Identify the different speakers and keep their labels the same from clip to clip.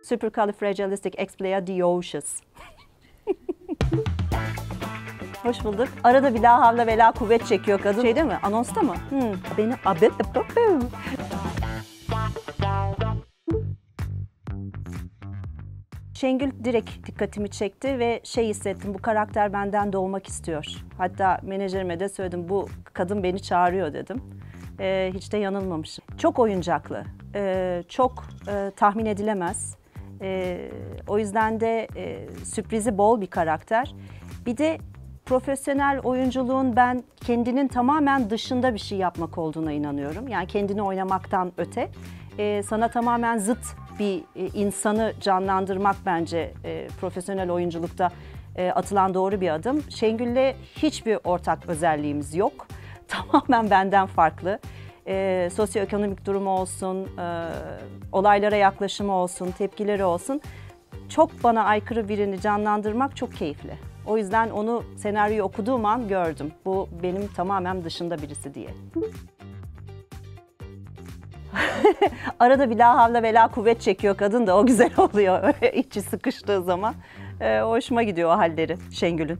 Speaker 1: Supercalifragilisticexpialidocious. Hoş bulduk. Arada bir la havle ve la kuvvet çekiyor kadın. Şey değil mi? Anonsta mı? Beni Şengül direkt dikkatimi çekti ve şey hissettim, bu karakter benden doğmak istiyor. Hatta menajerime de söyledim, bu kadın beni çağırıyor dedim. Hiç de yanılmamışım. Çok oyuncaklı, çok tahmin edilemez. O yüzden de sürprizi bol bir karakter. Bir de profesyonel oyunculuğun ben kendinin tamamen dışında bir şey yapmak olduğuna inanıyorum. Yani kendini oynamaktan öte sana tamamen zıt bir insanı canlandırmak bence profesyonel oyunculukta atılan doğru bir adım. Şengül'le hiçbir ortak özelliğimiz yok. Tamamen benden farklı. Sosyoekonomik durumu olsun, olaylara yaklaşımı olsun, tepkileri olsun. Çok bana aykırı birini canlandırmak çok keyifli. O yüzden onu senaryoyu okuduğum an gördüm. Bu benim tamamen dışında birisi diye. Arada bir la havle ve la kuvvet çekiyor kadın da o güzel oluyor içi sıkıştığı zaman. Hoşuma gidiyor o halleri Şengül'ün.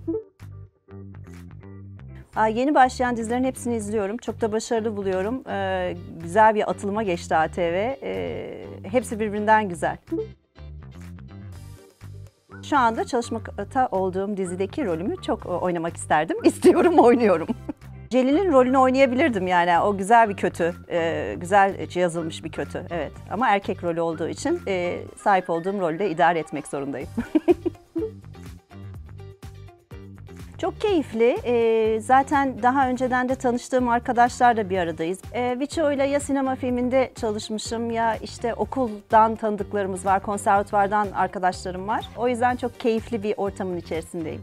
Speaker 1: Yeni başlayan dizilerin hepsini izliyorum. Çok da başarılı buluyorum. Güzel bir atılıma geçti ATV. Hepsi birbirinden güzel. Şu anda çalışmakta olduğum dizideki rolümü çok oynamak isterdim. İstiyorum, oynuyorum. Celil'in rolünü oynayabilirdim yani. O güzel bir kötü, güzel yazılmış bir kötü. Evet. Ama erkek rolü olduğu için sahip olduğum rolde idare etmek zorundayım. Çok keyifli. Zaten daha önceden de tanıştığım arkadaşlarla bir aradayız. Birçoğuyla ya sinema filminde çalışmışım ya işte okuldan tanıdıklarımız var, konservatuvardan arkadaşlarım var. O yüzden çok keyifli bir ortamın içerisindeyim.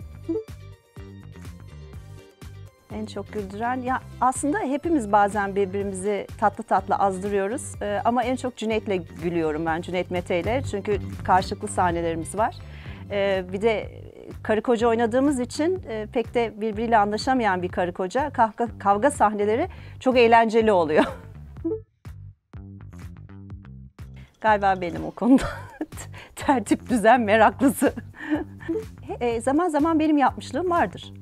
Speaker 1: En çok güldüren, ya aslında hepimiz bazen birbirimizi tatlı tatlı azdırıyoruz. Ama en çok Cüneyt'le gülüyorum ben, Cüneyt Mete'yle. Çünkü karşılıklı sahnelerimiz var. Bir de karı koca oynadığımız için pek de birbiriyle anlaşamayan bir karı koca, kavga sahneleri çok eğlenceli oluyor. Galiba benim o konuda tertip düzen meraklısı. Zaman zaman benim yapmışlığım vardır.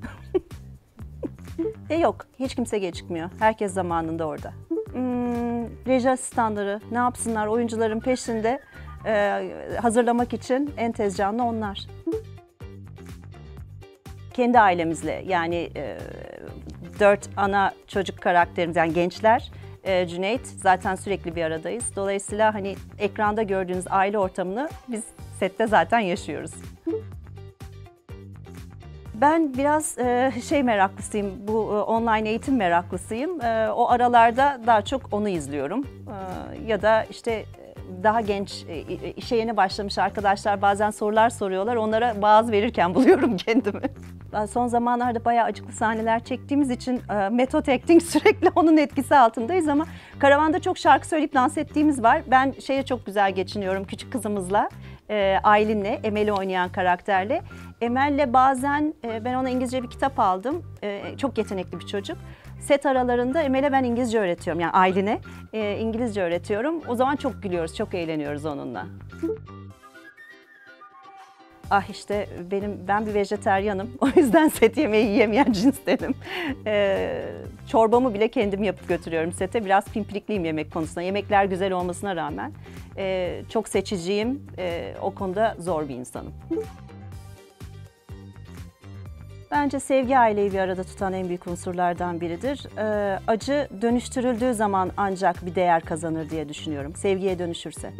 Speaker 1: Yok, hiç kimse gecikmiyor. Herkes zamanında orada. Reji asistanları ne yapsınlar, oyuncuların peşinde hazırlamak için en tez canlı onlar. Kendi ailemizle, yani 4 ana çocuk karakterimiz, yani gençler, Cüneyt, zaten sürekli bir aradayız. Dolayısıyla hani ekranda gördüğünüz aile ortamını biz sette zaten yaşıyoruz. Ben biraz şey meraklısıyım, bu online eğitim meraklısıyım. O aralarda daha çok onu izliyorum. Ya da işte daha genç, işe yeni başlamış arkadaşlar bazen sorular soruyorlar. Onlara vaaz verirken buluyorum kendimi. Son zamanlarda bayağı acıklı sahneler çektiğimiz için metot acting sürekli onun etkisi altındayız ama karavanda çok şarkı söyleyip dans ettiğimiz var. Ben şeye çok güzel geçiniyorum küçük kızımızla, Aylin'le, Emel'i oynayan karakterle. Emel'le bazen ben ona İngilizce bir kitap aldım. Çok yetenekli bir çocuk. Set aralarında Emel'e ben İngilizce öğretiyorum, yani Aylin'e İngilizce öğretiyorum. O zaman çok gülüyoruz, çok eğleniyoruz onunla. İşte ben bir vejeteryanım. O yüzden set yemeği yiyemeyen cinstenim. Çorbamı bile kendim yapıp götürüyorum sete. Biraz pimpirikliyim yemek konusunda. Yemekler güzel olmasına rağmen çok seçiciyim. O konuda zor bir insanım. Bence sevgi aileyi bir arada tutan en büyük unsurlardan biridir. Acı dönüştürüldüğü zaman ancak bir değer kazanır diye düşünüyorum. Sevgiye dönüşürse.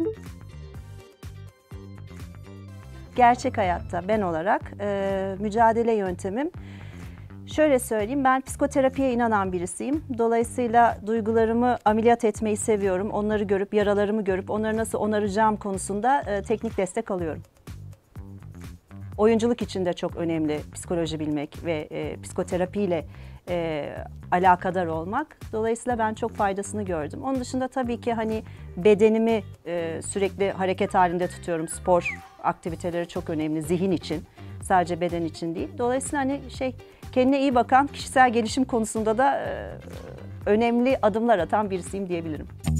Speaker 1: Gerçek hayatta ben olarak mücadele yöntemim, şöyle söyleyeyim, ben psikoterapiye inanan birisiyim. Dolayısıyla duygularımı ameliyat etmeyi seviyorum. Onları görüp, yaralarımı görüp onları nasıl onaracağım konusunda teknik destek alıyorum. Oyunculuk için de çok önemli psikoloji bilmek ve psikoterapiyle alakadar olmak. Dolayısıyla ben çok faydasını gördüm. Onun dışında tabii ki hani bedenimi sürekli hareket halinde tutuyorum. Spor aktiviteleri çok önemli zihin için, sadece beden için değil. Dolayısıyla hani kendine iyi bakan, kişisel gelişim konusunda da önemli adımlar atan birisiyim diyebilirim.